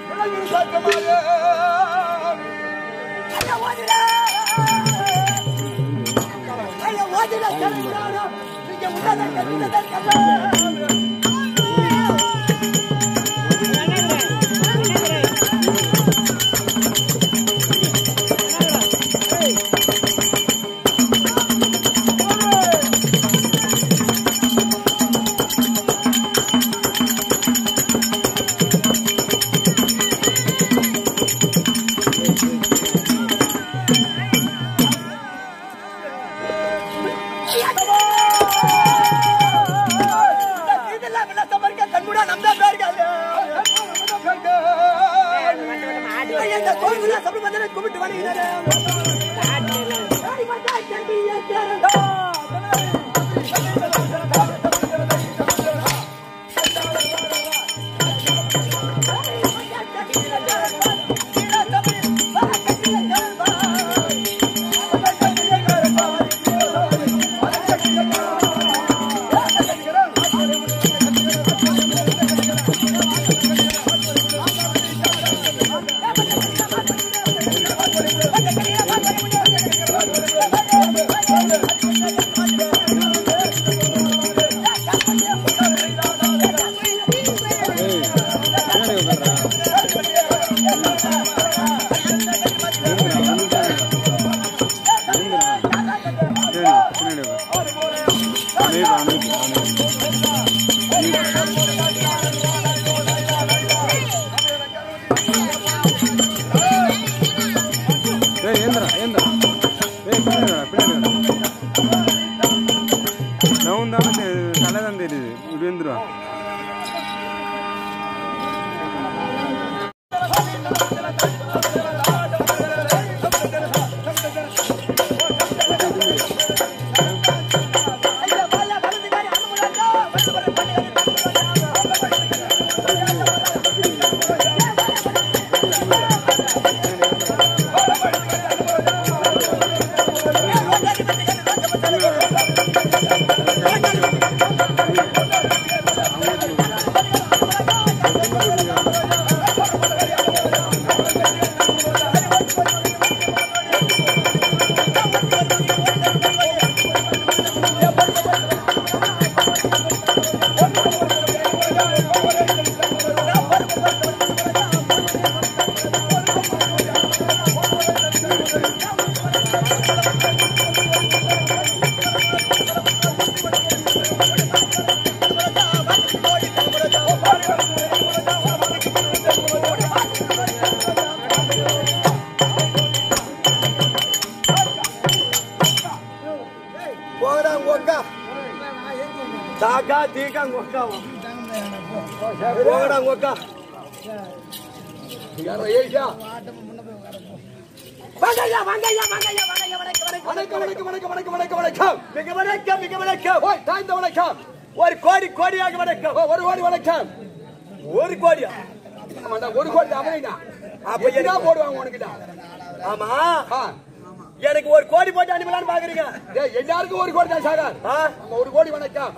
எனக்கு ஒரு கோடி போட்டு அனுப்பலான்னு பாக்குறீங்க? எல்லாருக்கும் ஒரு கோடி தான் சாகர். ஒரு கோடி வணக்கம்.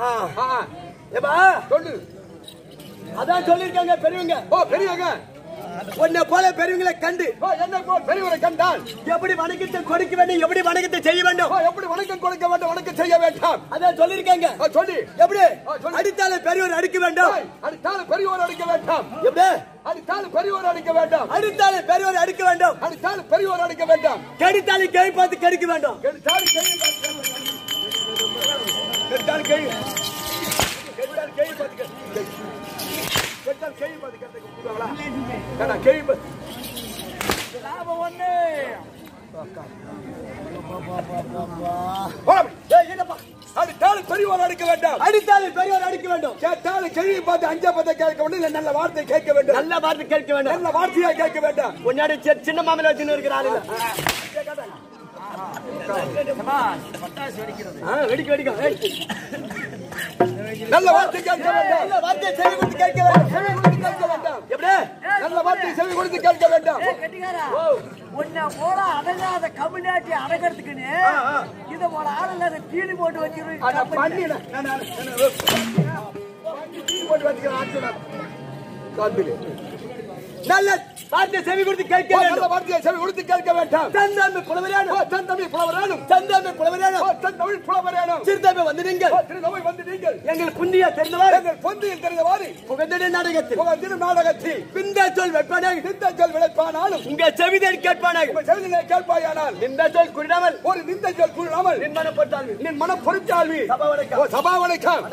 ஏப்பா சொல்லு. அதான் சொல்லிருக்காங்க பெரியவங்க. பெரியவங்க உன்னை போல பெரியவங்களை கண்டு என்ன போல் பெரியவரை கண்டால் எப்படி வணக்கத்தை கொடுக்க வேண்டும், எப்படி வணக்கத்தை செய்ய வேண்டும், எப்படி வணக்கம் கொடுக்க வேண்டும், வணக்கம் செய்ய வேண்டாம். அதான் சொல்லிருக்காங்க. சொல்லி எப்படி அடித்தால பெரியவர் அடிக்க வேண்டும், அடித்தால பெரியவர் அடிக்க வேண்டாம். எப்படி அடித்தால பெரியவர் அடிக்க வேண்டாம், அடித்தால பெரியவர் அடிக்க வேண்டாம், அடித்தால பெரியவர் அடிக்க வேண்டாம். கடித்தால கை பார்த்து கடிக்க வேண்டாம், கடித்தால கை கடித்தால கை கடித்தால கை பார்த்து கடித்தால கை பார்த்து கடித்தாங்களா கடா கை லாபம் ஒண்ணே அடித்தாலும் பெரியவர் அடிக்க வேண்டாம், அடித்தாலும் பெரியவர் அடிக்க வேண்டும். கேட்டாலும் கேள்வி பார்த்து அஞ்சா பத்த கேட்க வேண்டும், நல்ல வார்த்தை கேட்க வேண்டும், நல்ல வார்த்தை கேட்க வேண்டும், நல்ல வார்த்தையா கேட்க வேண்டாம். முன்னாடி சின்ன மாமலை வச்சுன்னு இருக்கிறாரு. வெடிக்க வெடிக்க நல்ல வார்த்தை கேட்க வேண்டாம், நல்ல வார்த்தை செவி கொடுத்து கேட்க வேண்டாம், செவி கொடுத்து கேட்க வேண்டாம். எப்படி நல்ல வார்த்தை செவி கொடுத்து கேட்க வேண்டாம். உன்னை போல அடங்காத கம்யூனிட்டி அடக்கிறதுக்குன்னு இதை போல ஆளுங்க தீனி போட்டு வச்சிருக்கேன் போட்டு வச்சுக்கிறேன். நல்ல வார்த்தை செவி கொடுத்து கேட்க வேண்டும். நல்ல வார்த்தையை செவி கொடுத்து கேட்க வேண்டும். தந்தமிழ் புலவரேனும் சிறுதமிழ் வந்து நீங்கள் எங்கள் புண்ணிய தெரிந்தவாறு புகழ்ந்திடும் நாடகத்தில் விந்த சொல் விளைப்பானாலும் உங்கள் செவிதல் கேட்பாயானால் நின்ற சொல் குறிடாமல் ஒரு நின்ற சொல் கூறாமல் நின் மனம் பொறுத்தால்வி சபா வணக்கம்.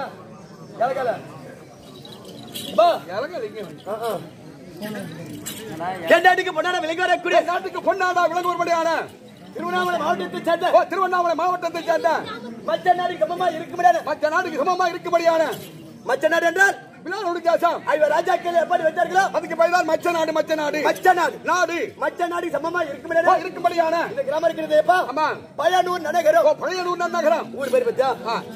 நாட்டுக்கு பொன்னாட விலகி வரக்கூடிய நாட்டுக்கு பொன்னாடா விலங்குவர்படியான திருவண்ணாமலை மாவட்டத்தை சேர்ந்த மற்ற நாடுக்கு சமமா இருக்கும்படியான மற்ற நாடு என்றால் ராஜாக்கள் எப்படி வச்சார்களோ அதுக்கு பெயர்தான் மச்ச நாடு சமமா இருக்கும்படியான இந்த கிராமம் இருக்கிறது. பழையனூர் நகரம் ஊர் பேர் பத்தியா?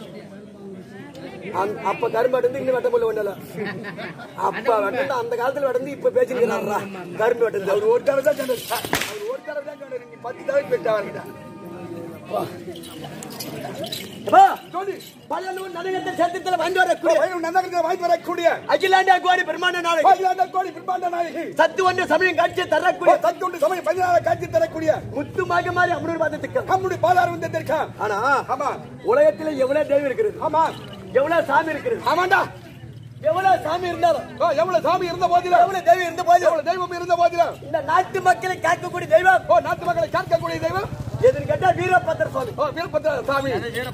அப்ப கரும்பு அடைந்து இன்னும் வெட்ட முடியல ஒண்ணல அப்ப வெட்ட அந்த காலத்துல வெட்டந்து இப்ப பேசிருக்கிறாரா கரும்பு வெட்டது அவர் ஒரு தடவை தான் சொன்னாரு. அவர் ஒரு தடவை தான் சொன்னாரு. நீ 10 தடவை போயிட்டாங்க. பழையனூர் நகரத்தில் சேர்த்தத்தில் வாங்கி வரக்கூடிய அகிலாண்ட கோடி பிரம்மாண்ட நாயகி சத்து ஒன்று சமயம் காட்சி தரக்கூடிய முத்துமாக மாறி அம்மனூர் பாதத்திற்கு. ஆனா ஆமா உலகத்துல எவ்வளவு தெய்வம் இருக்கிறது. ஆமா எவ்வளவு சாமி இருக்கிறது. ஆமாண்டா எவ்வளவு சாமி இருந்தாலும் எவ்வளவு சாமி இருந்த போதிலும் எவ்வளவு தெய்வம் இருந்த போதிலும் எவ்வளவு தெய்வம் இருந்த போதிலும் இந்த நாட்டு மக்களை காக்கக்கூடிய தெய்வம் நாட்டு மக்களை காக்கக்கூடிய தெய்வம் எதுன்னு கேட்டா வீரபத்திர சாமி. வீரபத்திர சாமி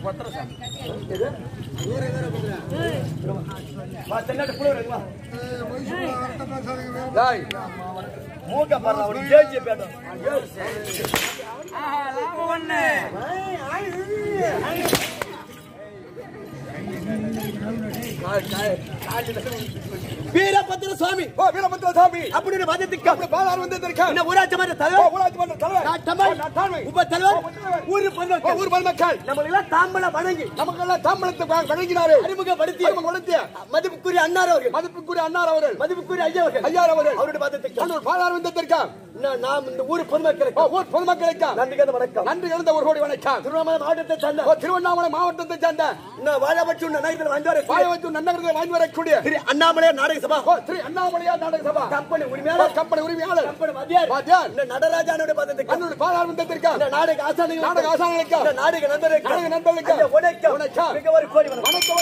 மூக்க பாரு ஒரு ஜேஜி பேட்டம் வீரபத்திர சுவாமி அப்படின்னு மதத்துக்கு பாலாறு வந்திருக்காங்க. ஊராட்சி மன்ற தலைவர் உப தலைவர் ஊர் பொதுமக்கள் நம்மளெல்லாம் தாம்பலம் வணங்கி நமக்கெல்லாம் தாம்பலத்தை வழங்கினாரு. அறிமுகப்படுத்திய மதிப்புக்குரிய அன்னார் அவர்கள் மதிப்புக்குரிய ஐயா அவர்கள் அவருடைய மதத்துக்கு பாலாறு வந்திருக்காங்க. நாம் இந்த ஊர் பொதுமக்களுக்கு நன்றி கலந்த ஒரு கோடி வணக்கம். திருவண்ணாமலை மாவட்டத்தை சேர்ந்த வாழவச்சு நகரத்தில் வாங்கி வரக்கூடிய அண்ணாமலையார் நாடக சபா கம்பெனி உரிமையாளர் நடராஜானுடைய பாராளுமன்றத்திற்கு நாடக ஆசானிகளுக்கு நாடக நண்பர்களுக்கு ஒரு கோடி வணக்கம்.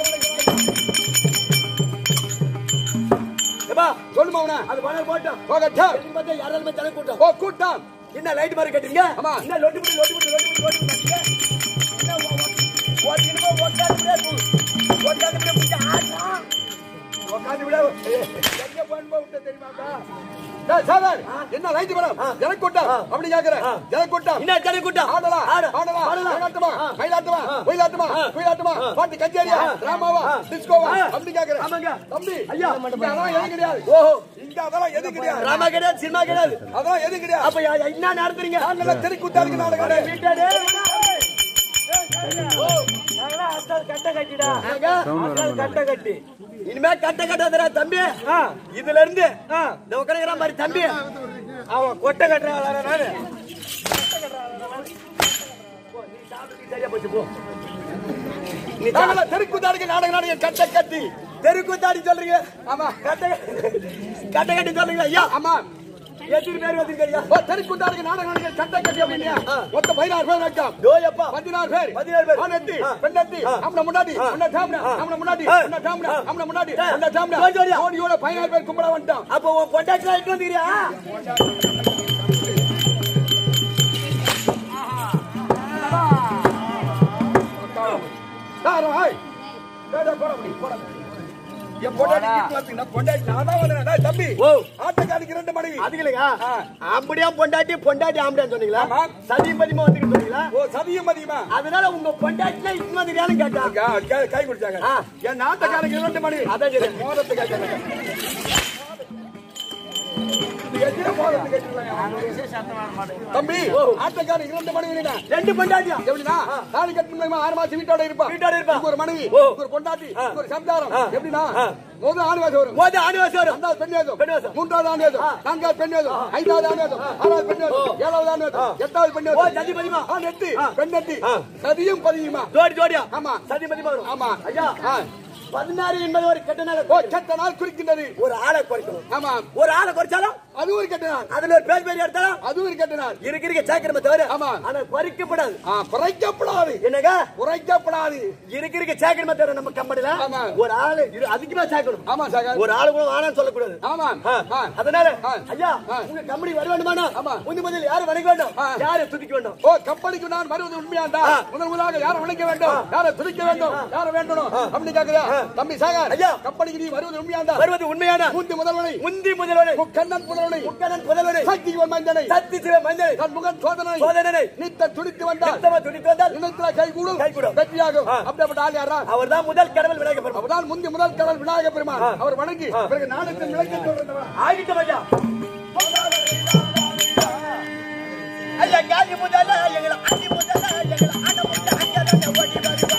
சொல்லுமா அது பணம் போட்டோம் யாராலுமே தலை கூட்டம் கூட்டம் என்ன லைட் மாதிரி கட்டுறீங்க. என்ன லொட்டு என்ன லைட் படம் ஜனக்கூட்டம் அப்படி கேக்குறேன். ஜனக்கூட்டம் என்ன ஜனக்கூட்டம் மயிலாட்டமா பாட்டு கச்சேரியா ராமாவா டிஸ்கோவா அப்படி கேக்குறேன். தம்பி ஐயா அதெல்லாம் கிடையாது. ஓஹோ இங்க அதெல்லாம் எது கிடையாது. ராமா கிடையாது, சினிமா கிடையாது, அதெல்லாம் எது கிடையாது. அப்ப என்ன நடத்துறீங்க? நாங்க தெருக்கூத்தாருக்கு நாடகம் வீட்டாடே இனிமே கட்ட கட்டாதரா தம்பி. இதுல இருந்து உட்காந்துக்கிற மாதிரி தம்பி அவன் கொட்டை கட்டுறான். சரியா போச்சு போ. நீ தெருக்கூத்தாருக்கு நாடகம் கட்ட கட்டி தெருக்கூத்தாடி சொல்றீங்க. ஆமா கட்ட கட்டி சொல்றீங்களா ஐயா? ஆமா எத்தனை பேர் வந்திருக்கீங்க? தெருக்கூத்தாருக்கு நாடகம் கட்ட கட்டி அப்படின்னா மொத்தம் 16 பேர் வைക്കാം. 16 பேர் பெண்ணத்தி நம்மள முன்னாடி ஓடியோட 16 பேர் கும்பலா வந்துட்டான். அப்போ உன் பொண்டாட்டிலாம் இட்டு வந்துக்கிறியா? தம்பி ஆட்டக்காரிக்கு 2 மனைவி அதுங்களா? அப்படியா பொண்டாட்டி ஆம்படியான்னு சொன்னீங்களா? சதியும் மதியமா வந்துட்டு சொன்னீங்களா? சதியும் மதியமா அதனால உங்க பொண்டாட்டினா இட்டு வந்துறியான்னு கேட்டாங்க. கை குடிச்சாங்க. என் ஆட்டக்காரிக்கு 2 மனைவி அதான் மோதத்தை கேட்டாங்க. தம்பி ஆட்டக்காரன் 2 மனைவி 2 பொண்டாட்டியா எப்படின்னா தாலி கட்டு 6 மாசம் வீட்டோட இருப்பா. ஒரு மனைவி ஒரு பொண்டாட்டி ஒரு சம்சாரம் எப்படின்னா முதல் ஆணிவாசம் வரும். ரெண்டாவது பெண்ணியாசம், மூன்றாவது ஆணிவாசம், நான்காவது பெண்ணியாசம், ஐந்தாவது ஆணிவாசம், ஆறாவது பெண்ணியாசம், ஏழாவது ஆணிவாசம், எட்டாவது பெண்ணியாசம், பெண்ணட்டி சதியும் பதியுமா ஜோடியா? ஆமா சதி பதிமா வரும். ஆமா ஐயா 16 என்பது ஒரு கெட்ட நாள். கெட்ட நாள் குறிக்கின்றது. ஒரு ஆளை குறைக்கணும். ஆமா, ஒரு ஆளை குறைச்சாலும் அது ஒரு கெட்ட நாள். அதுல ஒரு பேர் எடுத்தாலும் அது ஒரு கெட்ட நாள். இருக்க சேர்க்கிறம தவிர. ஆமா, ஆனா குறைக்கப்படாது. குறைக்கப்படாது. என்னங்க குறைக்கப்படாது. இருக்க சேர்க்கிறம தவிர நம்ம கம்பெனில ஒரு ஆளு அதிகமா சேர்க்கணும். ஆமா சார், ஒரு ஆளு கூட ஆனான்னு சொல்லக்கூடாது. ஆமா, அதனால ஐயா உங்க கம்பெனி வர வேண்டுமானா முதலில் யாரை வணங்க வேண்டும், யாரை துதிக்க வேண்டும்? கம்பெனிக்கு நான் வருவது உண்மையாண்டா முதலாக யாரை வணங்க வேண்டும், யாரை துதிக்க வேண்டும், யாரை வேண்டும் அப்படி கேக்குறா தம்பி சாகர். ஐயா கம்பெனிக்கு நீ வருவது உண்மையாண்டா? வருவது உண்மையான முந்தி முதல்வனை முக்கண்ணன் புதல்வனை சக்தி மந்தனை தன் முகன் சோதனை நித்த துடித்து வந்தால் இனத்துல கைகூடும் வெற்றியாகும். அப்படிப்பட்ட ஆள் யாரா? அவர் தான் முதல் கடவுள் விநாயகர் பெருமான். அவர்தான் முதல் கடவுள் விநாயகர் பெருமான். அவர் வணங்கி பிறகு நாடகத்தின் விளக்கத்தை சொல்றவர் ஆகிட்டோம். ஐயா ஐயா காதி முதல்ல எங்களை அடி முதல்ல எங்களை ஆன முதல்ல அங்கதான் ஓடி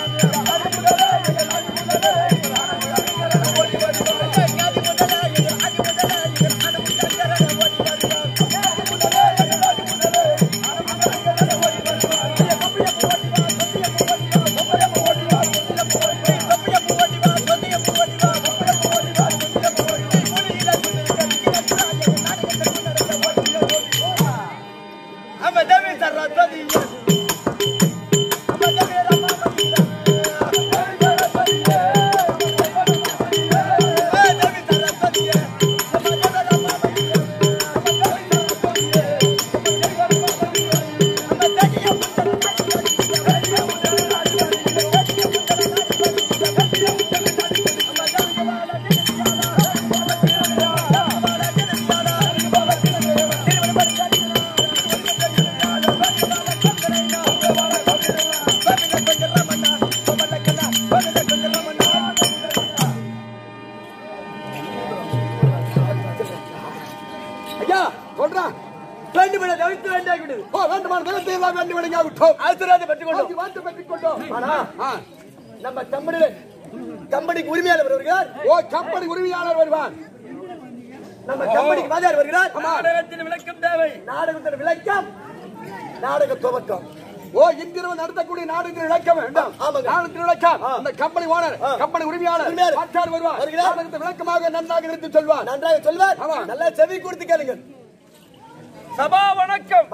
நம்ம கம்பெனிக்கு உரிமையாளர் வருகிறார். கம்பெனி உரிமையாளர் வருவார். நம்ம கம்பெனிக்கு வாத்தியார் வருகிறார். நாடகத்தின் விளக்கம் தேவை. நாடகத்தின் விளக்கம் நாடக துவக்கம். இன்றிரவு நடத்தக்கூடிய நாடகத்தின் விளக்கம் வேண்டாம். நாடகத்தின் விளக்கம் அந்த கம்பெனி ஓனர் கம்பெனி உரிமையாளர் வாத்தியார் வருவார். நாடகத்தின் விளக்கமாக நன்றாக எடுத்து சொல்வார். நன்றாக சொல்வார். நல்லா செவி கொடுத்து கேளுங்க. சபா வணக்கம்.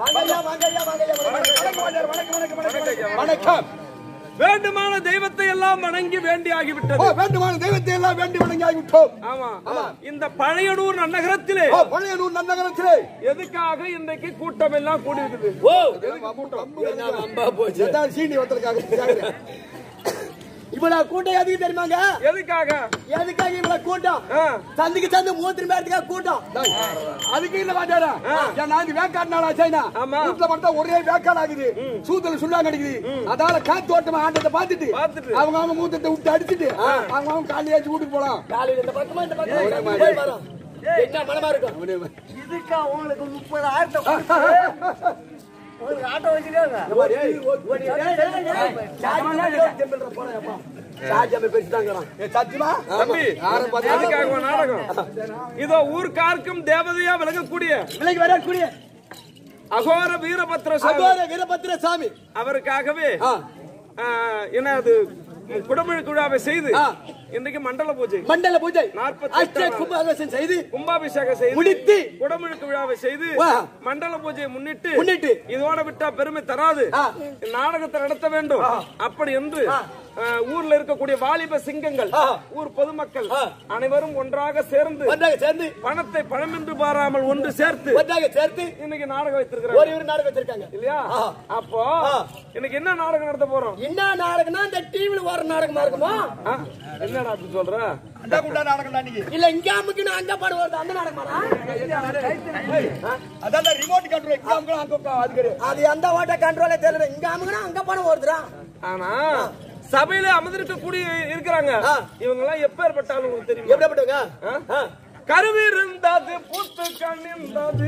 வணக்கம். வேண்டுமான தெய்வத்தை எல்லாம் வணங்கி வேண்டி ஆகிவிட்டது. வேண்டுமான தெய்வத்தை எல்லாம் வேண்டி வணங்கி ஆகிவிட்டோம். ஆமா, இந்த பழையனூர் நன்னகரத்திலே எதுக்காக இன்றைக்கு கூட்டம் எல்லாம் கூடி இருக்குது? சீனி வந்ததுக்காக. இவ்வளவு கூட்டம் எதுக்கு தெரியுமாங்க? எதுக்காக இவ்வளவு கூட்டம்? சந்திக்கு சந்தி 3 பேருக்காக கூட்டம். அதுக்கு இல்ல வாட்டாரா, நான் வேக்காடுனால சைனா வீட்டுல மட்டும் ஒரே வேக்காடு ஆகுது. சூத்துல சுண்ணாங்க அடிக்குது. அதனால காத்து ஓட்டமா ஆண்டத்தை பாத்துட்டு அவங்க மூத்தத்தை விட்டு அடிச்சுட்டு அவங்க காலையாச்சு வீட்டுக்கு போலாம். காலையில இந்த பக்கமா இந்த பக்கமா போய் வரோம். என்ன மனமா இருக்கும்? இதுக்கா உங்களுக்கு 30,000 ஆட்டோ வச்சிருக்காங்க. இதோ ஊர்கார்க்கும் தேவதையா விளங்கக்கூடிய அகோர வீரபத்ர சாமி அவருக்காகவே என்ன அது குடமுழுக்கு விழாவை செய்து இன்றைக்கு மண்டல பூஜை 48 கும்பாபிஷேகம் செய்து முடித்து குடமுழுக்கு விழாவை செய்து மண்டல பூஜையை முன்னிட்டு இதோட விட்டா பெருமை தராது, நாடகத்தை நடத்த வேண்டும். அப்படி என்று ஊர்ல இருக்கக்கூடிய வாலிப சிங்கங்கள் ஊர் பொதுமக்கள் அனைவரும் ஒன்றாக சேர்ந்து பணத்தை பணம் என்று பாராமல் ஒன்று சேர்த்து இன்னைக்கு நாடகம் வைத்திருக்கிறாங்க இல்லையா? அப்போ இன்னைக்கு என்ன நாடகம் நடத்த போறோம்? என்ன நாடகம்னா இந்த டிவில வர நாடகமா இருக்குமா? என்ன நாடகம் சொல்ற? இல்ல இங்க அமுக்கு அங்க பாடு வருது அந்த நாடகமாடா? அதான் ரிமோட் கண்ட்ரோல் இங்க அமுக்கு அங்க அது அந்த வாட்ட கண்ட்ரோலே தெரியல. இங்க அமுக்குனா அங்க பாடு வருதுடா. ஆனா சபையில அமர்ந்திருக்கக்கூடிய இருக்கிறாங்க இவங்க எல்லாம் எப்பேற்பட்டாலும் உங்களுக்கு தெரியும். எப்படிப்பட்டவங்க? கருவிருந்தது பூத்து கண்ணிருந்தது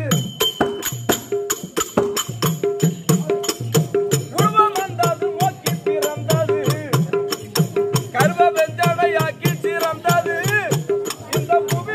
உருவம் வந்தது நோக்கி பிறந்தது கருவ வெஞ்சடையாக்கி சிறந்தது இந்த புவி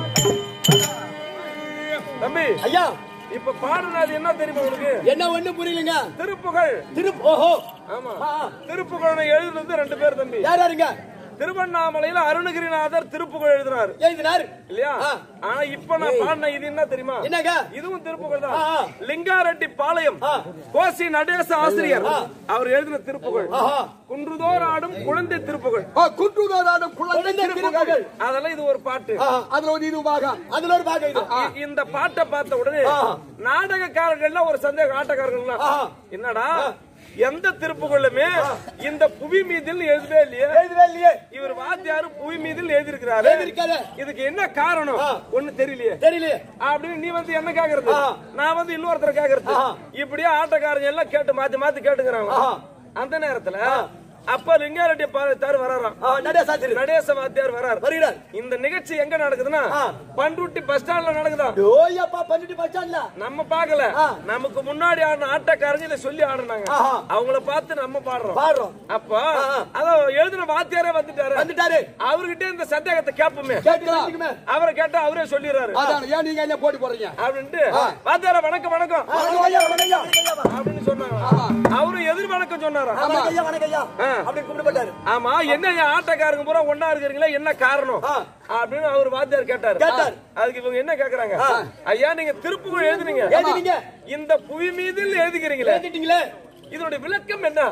தம்பி ஐயா இப்ப பாடுனது என்ன தெரியுமா உங்களுக்கு? என்ன ஒண்ணு புரியலங்க. திருப்புகழ். ஓஹோ ஆமா. திருப்புகழை எழுதுனது 2 பேர் தம்பி. யார் யாருங்க? திருவண்ணாமலையில அருணகிரிநாதர் திருப்புகழ் எழுதினார் இல்லையா? ஆனா இப்ப நான் பாடின இது என்ன தெரியுமா? என்னங்க? இதுவும் திருப்புகழ் தான். லிங்காரெட்டி பாளையம் கோசி நடேச ஆசிரியர் அவர் எழுதின திருப்புகழ். குன்றுதோர் ஆடும் குழந்தை திருப்புகழ். குன்றுதோர் ஆடும் குழந்தை திருப்புகழ். அதெல்லாம் இது ஒரு பாட்டு. அதுல ஒரு இது பாகம். அதுல ஒரு பாகம் இது. இந்த பாட்டை பார்த்த உடனே நாடகக்காரர்கள் ஒரு சந்தேகம், ஆட்டக்காரர்கள் என்னடா எந்த திருப்புகழுமே இந்த புவி மீதில் எழுதவே இல்லையே. இவர் வாத்தியாரு புவி மீதில் எழுதியிருக்கிறாரு. இதுக்கு என்ன காரணம் ஒண்ணு தெரியலையே அப்படின்னு நீ வந்து என்ன கேக்குறது, நான் வந்து இன்னொருத்தர கேக்குறது. இப்படியே ஆட்டக்காரங்க எல்லாம் கேட்டு மாத்தி மாத்தி கேட்டுக்கிறாங்க. அந்த நேரத்துல அப்ப லிங்காரெட்டி பாளையத்தார் வராராம், நடேச வாத்தியார் வரார். இந்த நிகழ்ச்சி எங்க நடக்குதுன்னா பண்ருட்டி பஸ் ஸ்டாண்ட்ல நடக்குதா. நம்ம பாக்கல, நமக்கு முன்னாடி ஆடின ஆட்டக்காரங்க இதை சொல்லி ஆடுனாங்க. அவங்கள பார்த்து நம்ம பாடுறோம். அப்ப அத எழுதின வாத்தியாரே வந்துட்டாரு. அவர்கிட்ட இந்த சந்தேகத்தை கேட்போமே, அவரை கேட்டா அவரே சொல்லிடுறாரு. நீங்க என்ன போட்டி போறீங்க அப்படின்ட்டு வாத்தியார வணக்கம் வணக்கம் அப்படின்னு சொன்னாங்க. அவரும் எதிர் வணக்கம் சொன்னாரா. ஆமா, என்ன ஆட்டக்காரங்க பூரா ஒன்னா இருக்கிறீங்களா, என்ன காரணம் அப்படின்னு அவர் வாத்தியார் கேட்டாரு. அதுக்கு இவங்க என்ன கேக்குறாங்க, ஐயா நீங்க திருப்புகழ் எழுதுனீங்க, இந்த புவி மீதில் எழுதுகிறீங்களே, இதனுடைய விளக்கம் என்ன?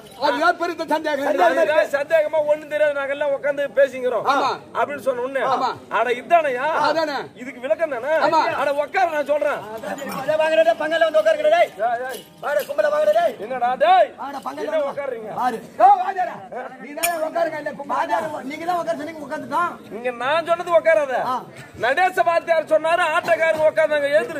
சந்தேகமா ஒண்ணும் தெரியாது, நாங்க எல்லாம் உட்காந்து பேசிக்கிறோம் அப்படின்னு சொன்ன உடனே அட இதானையா, இதுக்கு விளக்கம் தானே, அட உட்கார நான் சொல்றேன். என்னடா டேய் உட்காருங்க, இங்க நான் சொன்னது உட்காராத. நடேச வாத்தியார் சொன்னாரு, ஆட்டக்காரங்க உட்கார்ந்தாங்க எழுதுரு.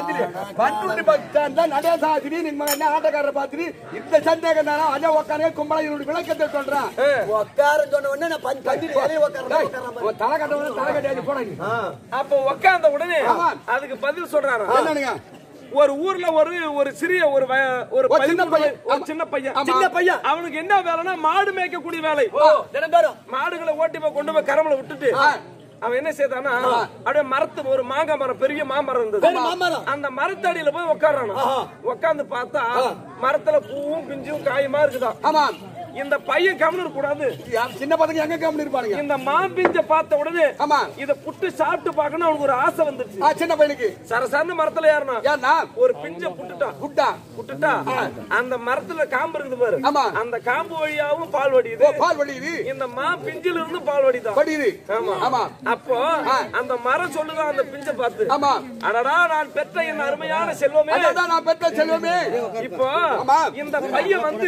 ஆட்டக்காரர் பார்த்து இந்த சந்தேகம் தானே, அதே உட்கார கும்பலா என்னோட விளக்கத்தை சொல்றேன். உட்கார சொன்ன உடனே நான் தலை கட்ட போனேன். அப்ப உட்கார்ந்த உடனே அதுக்கு பதில் சொல்றாரு. ஒரு ஊர்ல ஒரு சிறிய ஒரு சின்ன பையன், அவனுக்கு என்ன வேலைன்னா மாடு மேய்க்கக்கூடிய வேலை. மாடுகளை ஓட்டி கொண்டு போய் கரமல விட்டுட்டு அவன் என்ன செய்தானா, அப்படியே ஒரு மாங்காய் மரம், பெரிய மாமரம் இருந்தது. அந்த மரத்தடியில போய் உட்காரானா. உட்கார்ந்து பார்த்தா மரத்துல பூவும் பிஞ்சும் காயுமா இருக்குதான். இந்த பையன் கவனம் கூடாது, சின்ன பசங்க எங்க கவனம் இருப்பாங்க. இந்த மாம்பிஞ்ச பார்த்த உடனே இத புட்டு சாப்பிட்டு பார்க்கணும் அவனுக்கு ஒரு ஆசை வந்துருச்சு. சின்ன பையனுக்கு சரசரன்னு மரத்துல ஏறினா ஒரு பிஞ்ச புட்டுட்டா அந்த மரத்துல காம்பு இருக்குது பாரு, அந்த காம்பு வழியாவும் பால் வடியுது. இந்த மா பிஞ்சில இருந்து பால் வடிதான். அப்போ அந்த மரம் சொல்லுதான் அந்த பிஞ்ச பார்த்து, அடடா நான் பெற்ற என் அருமையான செல்வமே, இப்போ இந்த பையன் வந்து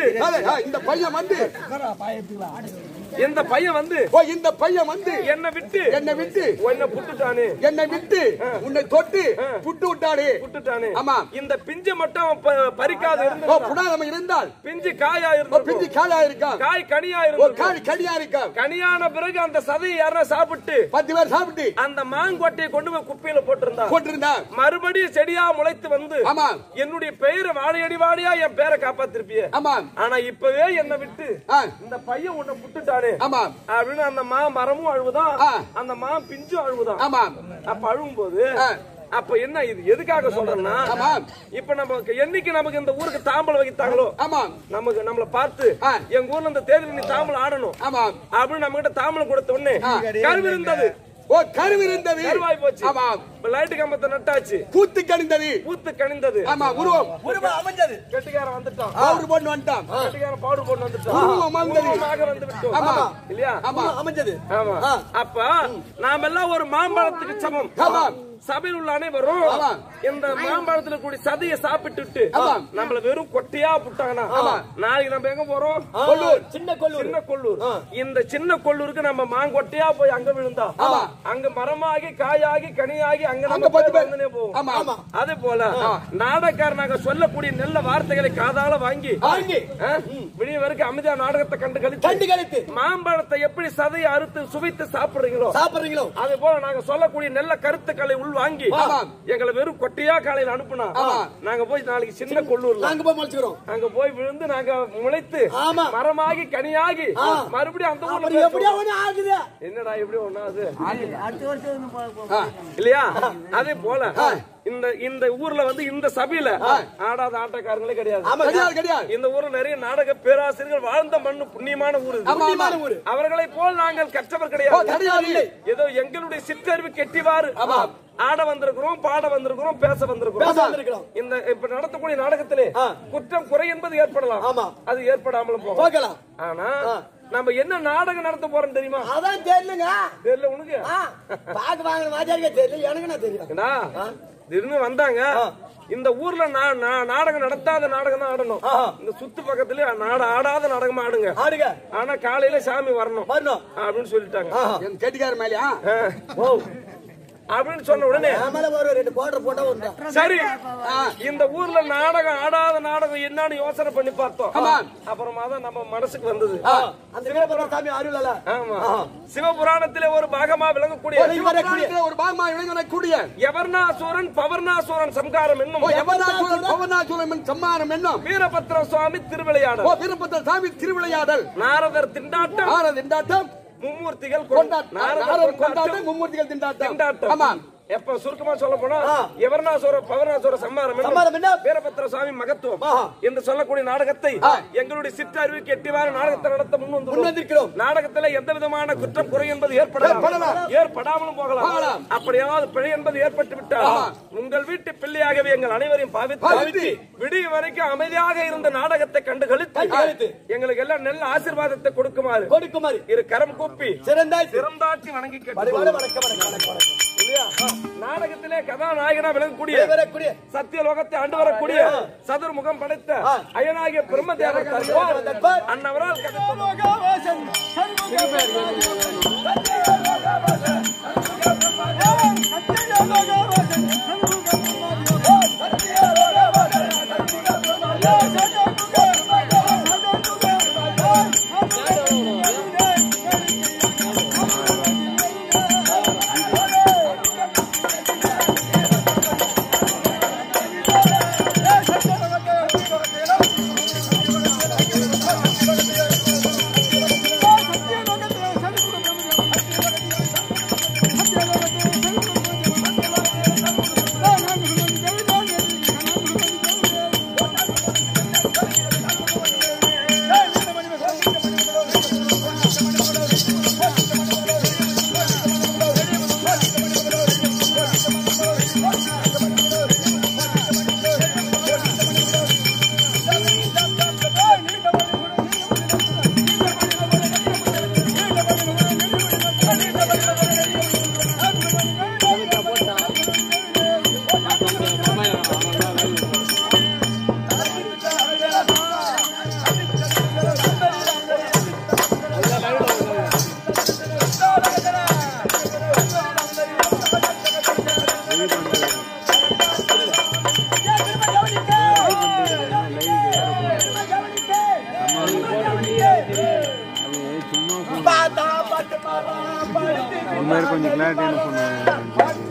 இந்த பையன் வந்து என்னை விட்டு உன்னை உன்னை தொட்டு புட்டு விட்டானே. ஆமா, இந்த பிஞ்சை மட்டும் பறிக்காது இருந்தால் பிஞ்சு காயா இருக்கா, காய் கனியா இருக்கா. கனியான பிறகு அந்த சதையை யாரா சாப்பிட்டு 10 பேர் சாப்பிட்டு அந்த மாங்கொட்டையை கொண்டு போய் குப்பையில போட்டிருந்தா மறுபடியும் செடியா முளைத்து வந்து என்னுடைய பெயரை வாழையடி என் பேரை காப்பாத்திருப்பிய. ஆனா இப்பவே என்னை விட்டு இந்த பையன் உன்னை புட்டுட்டானே அப்படின்னு அந்த மரமும் அழுவுதான், அந்த பிஞ்சும் அழுவுதான். அப்ப அழுவும் போது அப்ப என்ன இது எதுக்காக சொல்றேன்னா, இப்ப நமக்கு என்னைக்கு நமக்கு இந்த ஊருக்கு தாம்பலம் வைத்தாங்களோ, நமக்கு நம்மள பார்த்து எங்க ஊர்ல இந்த தேர்தல் நீ தாம்பலம் ஆடணும் அப்படின்னு நம்ம கிட்ட தாம்பலம் கொடுத்த உடனே கருவிருந்தது. கருவாய் போச்சு. லைட்டு கம்பத்தை நட்டாச்சு, பூத்து கணிந்தது. உருவம் அமைஞ்சது. கெட்டிக்காரன் வந்துட்டான், பவுடர் போட்டு வந்துட்டான். வந்து விட்டோம் இல்லையா, அமைஞ்சது. அப்ப நாம எல்லாம் ஒரு மாம்பழத்துக்கு சமம். சபையில் உள்ள அனைவரும் இந்த மாம்பழத்துல கூடிய சதையை சாப்பிட்டு நம்மள வெறும் கொட்டையா புட்டாங்கன்னா நாளைக்கு நம்ம எங்க போறோம், சின்ன கொல்லூர். இந்த சின்ன கொல்லூருக்கு நம்ம மாங்கொட்டையா போய் அங்க விழுந்தா அங்க மரமாகி காயாகி கனியாகி அங்க நம்ம போவோம். அதே போல நாடகக்காரனாக சொல்லக்கூடிய நல்ல வார்த்தைகளை காதால வாங்கி விடிய வரைக்கும் அமைதியா நாடகத்தை கண்டு கழித்து மாம்பழத்தை எப்படி சதையை அறுத்து சுவைத்து சாப்பிடுறீங்களோ அதே போல நாங்க சொல்லக்கூடிய நல்ல கருத்துக்களை உள் வாங்கி எங்களை வெறும் கொட்டையா காலையில அனுப்புனா நாங்க போய் நாளைக்கு சின்ன கொள்ளூர்ல அங்க போய் விழுந்து நாங்க முளைத்து மரமாகி கனியாகி மறுபடியும் அந்த ஊர்ல என்னடா எப்படி ஒண்ணாது இல்லையா? அதே போல இந்த ஊர்ல வந்து இந்த சபையில ஆடாத ஆட்டக்காரங்களே கிடையாது. இந்த ஊர்ல நிறைய நாடக பேராசிரியர்கள் வாழ்ந்த மண்ணு புண்ணியமான ஊர். அவர்களை போல் நாங்கள் கற்றவர் கிடையாது. ஏதோ எங்களுடைய சிற்றறிவு கெட்டிவாறு ஆட வந்திருக்கிறோம், பாட வந்திருக்கிறோம், பேச வந்திருக்கிறோம். இந்த இப்ப நடத்தக்கூடிய நாடகத்திலே குற்றம் குறை என்பது ஏற்படலாம், அது ஏற்படாமலும் போகலாம். ஆனா நம்ம என்ன நாடகம் நடத்த போறோம் தெரியுமா? அதான் தெரியலங்க. தெரியல உனக்கு? பாக்க வாங்க வாஜாரிக்க தெரியல, எனக்கு நான் தெரியும். திடீர்னு வந்தாங்க. இந்த ஊர்ல நாடகம் நடத்தாத நாடகம் தான் ஆடணும். இந்த சுத்து பக்கத்துல ஆடாத நாடகமா ஆடுங்க. ஆனா காலையில சாமி வரணும் அப்படின்னு சொல்லிட்டாங்க. கேட்டுக்கார மேலயா அப்படின்னு சொன்ன உடனே சரி, இந்த ஊர்ல நாடகம் ஆடாத நாடகம் என்னன்னு யோசனை பண்ணி பார்த்தோம். அப்புறமா தான் நம்ம மனசுக்கு வந்தது சிவபுராணத்திலே ஒரு பாகமா விளங்கக்கூடிய யவர்ணாசூரன் பவர்ணாசூரன் சம்காரம் என்னும் வீரபத்ர சுவாமி திருவிளையாடல். நாரதர் திண்டாட்டம் மும்மூர்த்திகள் மும்மூர்த்திகள் திண்டாட்டம். எப்ப சுருக்கமா சொல்ல போனா யவர்ணாசூர பவர்ணாசூர சம்மாரம் வீரபத்ர சுவாமி மகத்துவம் என்று சொல்லக்கூடிய நாடகத்தை எங்களுடைய சிற்றறிவுக்கு எட்டிவாறு நாடகத்தை நடத்த முன்வந்திருக்கிறோம். நாடகத்தில் எந்த விதமான குற்றம் குறை என்பது ஏற்படாமலும் போகலாம். அப்படியாவது பிழை என்பது ஏற்பட்டு விட்டால் உங்கள் வீட்டு பிள்ளையாகவே எங்கள் அனைவரையும் பாவித்து விடிய வரைக்கும் அமைதியாக இருந்த நாடகத்தை கண்டு கழித்து எங்களுக்கு எல்லாம் நல்ல ஆசீர்வாதத்தை கொடுக்குமாறு இரு கரம் கூப்பி சிறந்தாட்சி வணங்கி நாடகத்திலே கதாநாயகனா விளங்கக்கூடிய சத்தியலோகத்தை ஆண்டு வரக்கூடிய சதுர்முகம் படைத்த அயனாகிய பிரம்மதேவர் அன்னவரால் கொஞ்சம் கிளாரிட்டியான சொன்னாங்க.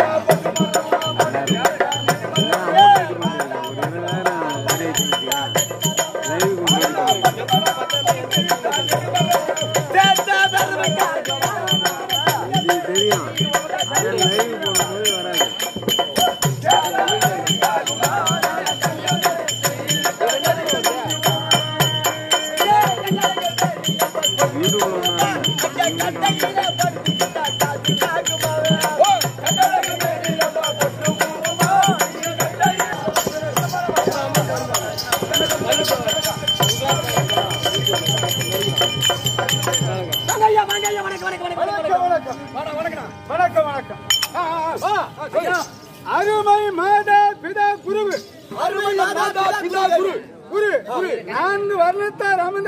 அருமை மாதா பிதா குரு நான்கு வர்ணத்தார் அமர்ந்த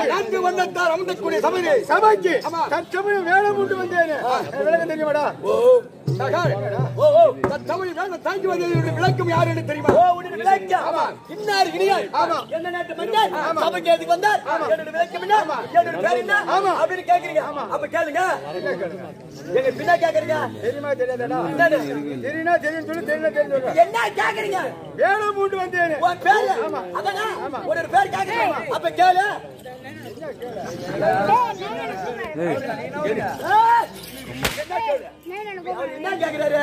சபைக்கு தற்சமயம் வேலை கொண்டு வந்தேன். விளக்கம் தெரியுமாடா? தமிழ் வேணும் தாங்கி வந்தது விளக்கம் யாரு என்று தெரியுமா? ஓ உன்னுடைய விளக்கம் இன்னார் இனியார் என்ன நாட்டு மன்னர் சபைக்கு எதுக்கு வந்தார் என்னுடைய விளக்கம் என்ன என்னுடைய பேர் என்ன அப்படின்னு கேக்குறீங்க. அப்ப கேளுங்க எங்க பின்ன கேக்குறீங்க தெரியுமா தெரியாதடா? தெரியுனா தெரியும் சொல்லு தெரியல தெரியும் என்ன கேக்குறீங்க? வேலை மூட்டு வந்தேன் உன் பேரு அதானே உன்னோட பேர் கேக்குறீங்க. அப்ப கேளு என்ன கேக்குறாரு?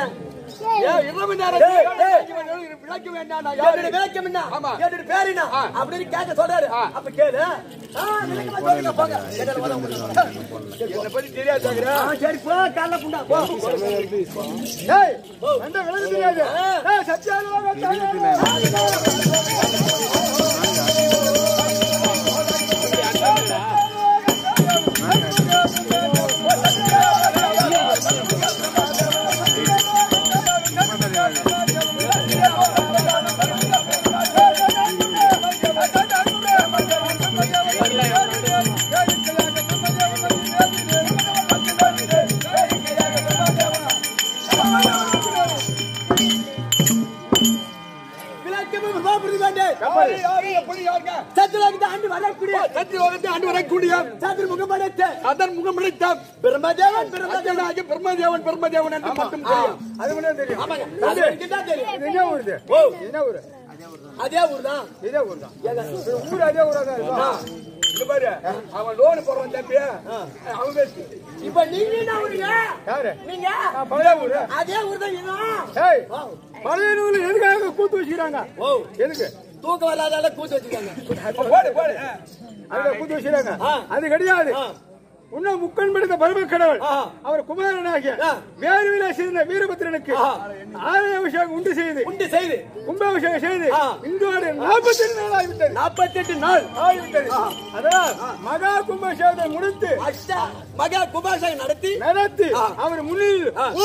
விளக்கம் வேண்டாம் விளக்கம் என்ன என்னோட பேர் என்ன அப்படின்னு கேட்க சொல்றாரு. அப்ப கேளு போங்க என்னை பத்தி தெரியாது. சரி போ கால புண்டா போ அந்த விளக்கம் தெரியாது. அதன் முகம் பிரம்மதேவன் பிரம்மதேவன் பிரம்மதேவன் என்று மட்டும் தெரியும். அது மட்டும் தெரியும். அதே ஊர் தான் இதே ஊர் தான் ஊர் அதே ஊரா தான். பாரு அவன் லோன் போடுறான் தம்பி அவங்க இப்ப நீங்க என்ன ஊருங்க? நீங்க அதே ஊர் தான். பழைய எதுக்காக கூத்து வச்சுக்கிறாங்க? எதுக்கு தூக்கம் வராதால கூத்து வச்சுக்காங்க. கூத்து வச்சுக்கிறாங்க. அது கிடையாது. இன்னும் முக்கன் படுத்த பரம கடவுள் அவர் குமாரனாகிய வேறுவில சேர்ந்த வீரபத்திரனுக்கு ஆலயாபிஷேகம் உண்டு செய்து கும்பாபிஷேகம் செய்து இன்றோடு 48 நாள் ஆகிவிட்டது. 48 நாள் ஆகிவிட்டது. அதனால் மகா கும்பாபிஷேகத்தை முடித்து மகா கும்பாபிஷேகம் நடத்தி அவர் முன்னில்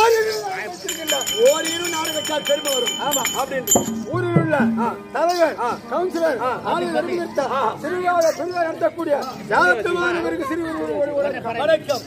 ஓரிரு நாடு வச்சால் பெருமை வரும். ஆமா அப்படின்னு ஊரில் உள்ள தலைவர் கவுன்சிலர் சிறுவாக பெருவாக நடத்தக்கூடிய ஜாதகமானவருக்கு சிறு வணக்கம்.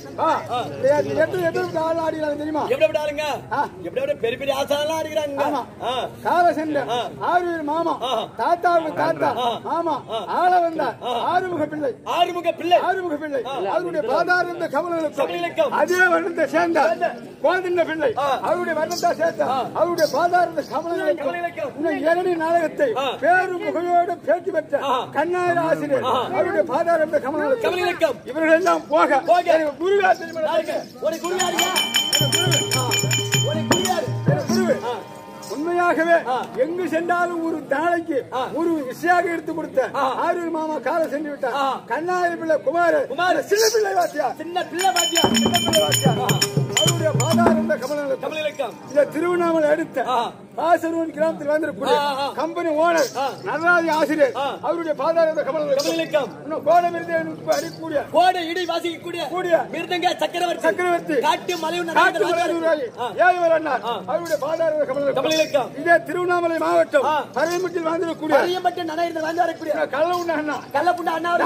தெரியுமா? எப்படி ஆளுங்க எப்படி பெரிய பெரிய ஆசாலாம் ஆடுகிறாங்க. கால சென்ற ஆறுவீர் மாமா தாத்தாவுக்கு தாத்தா மாமா ஆள வந்த ஆறுமுக பிள்ளை அவருடைய பாதாரந்த கமலங்களுக்கும் அதே வருடத்தை சேர்ந்த கோதிண்ட பிள்ளை அவருடைய வருடத்தை சேர்ந்த அவருடைய பாதாரந்த கமலங்களுக்கும் இன்னும் 2 நாடகத்தை பேரும் புகையோடு பேச்சு பெற்ற கண்ணாயிர ஆசிரியர் அவருடைய பாதாரந்த கமலங்களுக்கும் இவர்கள் எல்லாம் போக உண்மையாகவே எங்கு சென்றாலும் ஒரு நாளைக்கு ஒரு விஷயாக எடுத்து கொடுத்த ஆரூர் மாமா கால சென்று விட்டார். கண்ணாயிர பிள்ளை குமார சின்ன பிள்ளை வாத்தியா அவருடைய பாதாரந்த கமலங்களுக்கும் இந்த திருவண்ணாமலை அடுத்த பாசருவன் கிராமத்தில் வந்திருக்கூடிய கம்பெனி ஓனர் நடராஜ ஆசிரியர் அவருடைய பாதாரந்த கமலங்களுக்கும் இன்னும் கோடமிருந்தே அடிக்கக்கூடிய கோடை இடி வாசிக்கக்கூடிய மிருதங்க சக்கரவர்த்தி காட்டு மலையூர் ஏழுவர் அண்ணா அவருடைய பாதாரந்த கமலங்களுக்கும் இதே திருவண்ணாமலை மாவட்டம் பரையம்பட்டில் வந்திருக்கூடிய கள்ளப்புண்டா அண்ணா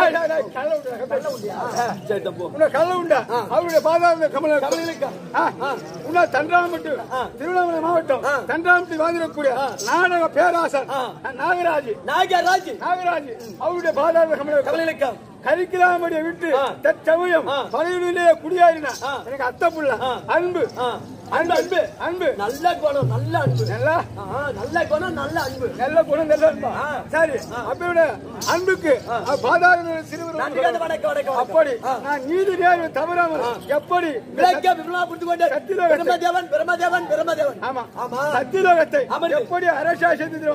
கள்ளவுண்டா அவருடைய பாதாரந்த கமலங்களுக்கும் தன்றாம்பட்டு திருவண்ணாமலை மாவட்டம் தன்றாம்பட்டி வாழ்ந்திருக்கூடிய நாடக பேராசன் நாகராஜ் அவருடைய பாதாள கமலங்களுக்கும் கரிக்கலாமடியை விட்டு தற்சமயம் பழையிலே குடியாறினா எனக்கு அத்தை புள்ள அன்பு நல்ல குணம் நல்ல அன்பு நல்ல குணம் நல்ல அன்பு சரி அப்படி அன்புக்கு பாதாள சிறுவர் அப்படி நான் நீதி நேர்வு தவறாமல் எப்படி பிரம்மதேவன் ஆமா சத்தியலோகத்தை எப்படி அரசா செய்து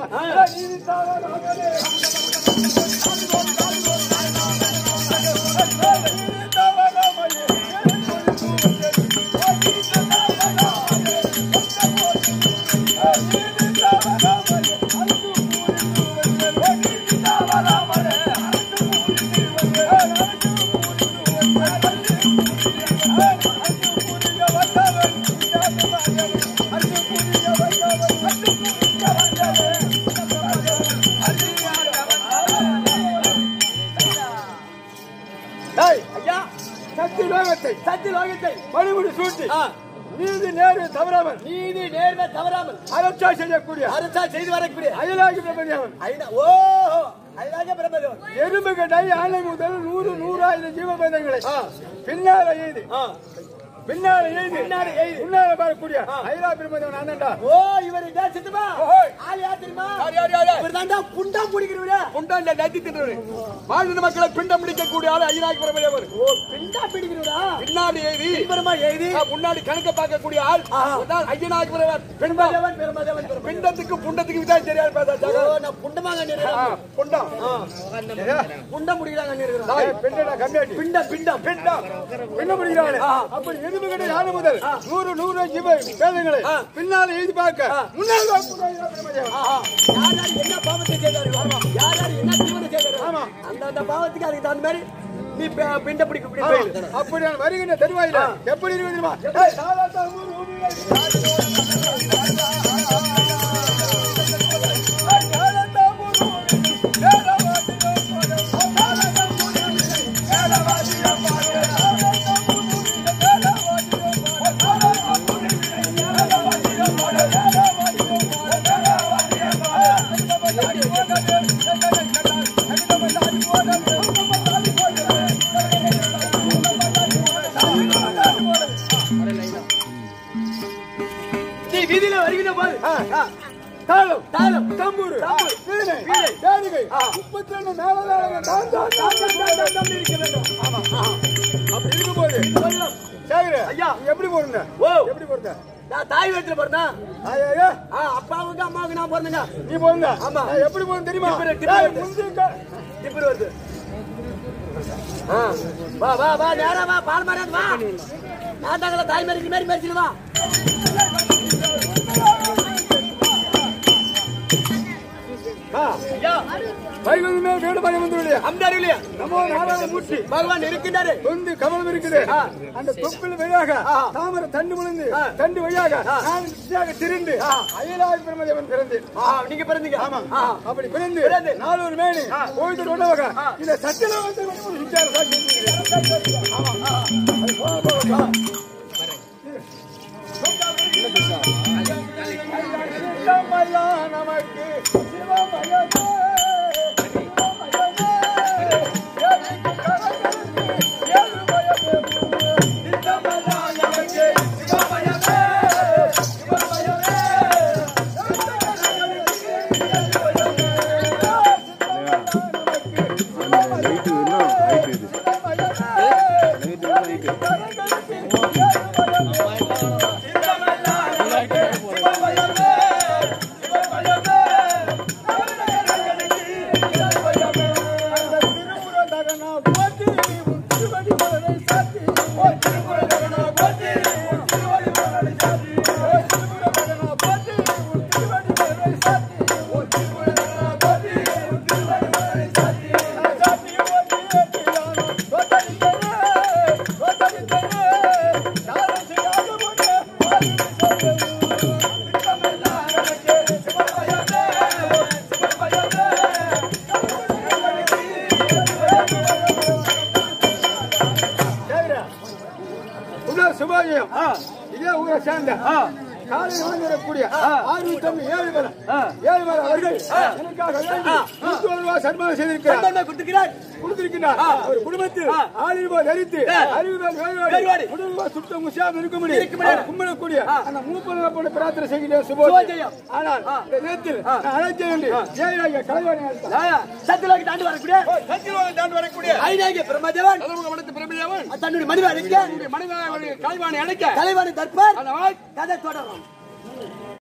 சத்தியலோகத்தை மணிமுடி சூட்டி நீதி நேர்மை தவறாமல் நீதி நேர்மை தவறாமல் அரசா செய்யக்கூடிய அரசா செய்து வரக்கூடிய அயலாகி பிரபஞ்சவன் ஓஹோ அயலாக பிரபஞ்சவன் எறும்பு கட்டாய் ஆணை முதல் 100,000 ஜீவபந்தங்களை பின்னால எழுதி முன்னால வரக்கூடிய அயலா பிரபஞ்சவன் ஆனண்டா. ஓ இவர் என்ன சித்தமா ஆள் யார் தெரியுமா? இவர்தான்டா புண்டம் பிடிக்கிறவரே. புண்டம் இல்ல நதி தின்றவரே. வாழ்ந்த மக்களை பிண்டம் பிடிக்கக்கூடிய ஆள் அயலாகி பிரபஞ்சவன். ஓ பிண்டம் பிடிக்கிறவரா? பின்னாடி எழுதி பின்பரமா எழுதி முன்னாடி கணக்க பார்க்கக்கூடிய ஆள் அதான் அய்யனாகி பிரபஞ்சவன். பிண்டத்துக்கு புண்டத்துக்கு வித்தியாசம் தெரியாது பார்த்தா. ஓ நான் புண்டமாக நினைக்கிறேன். புண்டம் புண்டம் முடிக்கிறாங்க நினைக்கிறேன். பிண்டடா கம்மியாட்டி பிண்டம் பிண்டம் பிண்டம் பிண்டம் முடிக்கிறாங்க. அப்படி எதுவும் கிடையாது. யாரு முதல் 100 ஜீவ வேதங்களை பின்னால எழுதி பார்க்க முன்னாள் யார் என்ன பாவத்தை செய்தாரு, யார் என்ன தீவனை செய்தாரு, அந்த பாவத்துக்கு அதுக்கு தகுந்த மாதிரி நீ பிண்ட பிடிக்க அப்படி வருகின்ற தருவாயில எப்படி இருக்குமா? வீதியில வருகிற போது தாளம் தாளம் தம்பூரு வீணை பேரிகை 32 அப்படி இருக்கும்போது சேகர ஐயா எப்படி போறீங்க? ஓ எப்படி போறீங்க? நான் தாய் வீட்டுல பிறந்தேன். ஐயா அப்பாவுக்கு அம்மாவுக்கு நான் பிறந்தேங்க. நீ போறீங்க? ஆமா. எப்படி போறேன் தெரியுமா? டிப்பர் வருது. வா வா வா நேரா வா பால் மாறாது வா. நான் தாங்கள தாய் மாதிரி மாதிரி பேசிடு வா. ஐயா வைகுந்தமே வீடு பயம் வந்துள்ளே அம்தாரிலையா நமோ நாராயண மூர்த்தி பகவான் இருக்கின்றாரு. தொந்து கமலம் இருக்குது. அந்த தொப்பில் வழியாக தாமரை தண்டு முழுந்து தண்டு வழியாக நான் வித்தியாக திரிந்து அயலாகி பிரம்மதேவன் பிறந்து நீங்க பிறந்தீங்க. ஆமா அப்படி பிறந்து 400 மேனி கோயில் உணவக இந்த சத்தியலோகத்தை ஒரு விசார சாட்சி. நமக்கு சுபாஜயம் இதே ஊரை சேர்ந்த காலையில் வரக்கூடிய 607 பேர் அவர்கள் எனக்காக சன்மானம் செய்திருக்கிறார் கொடுத்திருக்கிறார். அவர் குடும்பத்தில் ஆளிர்வாள் அரித்து அறிவுகள் குடும்ப சுத்தம் முசியாமல் இருக்கும்படி கும்பிடக்கூடிய அந்த மூப்பன போன பிரார்த்தனை செய்கிறேன் சுபாஜயம். ஆனால் இந்த நேரத்தில் அழைக்க வேண்டி ஜெயராஜ கலைவாணி சத்தியலோகத்தை தாண்டி வரக்கூடிய தாண்டி வரக்கூடிய ஐநாயகி பிரம்மதேவன் பிரம்மதேவன் தன்னுடைய மனைவி அழைக்க மனிதனை கலைவாணி அழைக்க கலைவாணி தற்பர் கதை தொடரும்.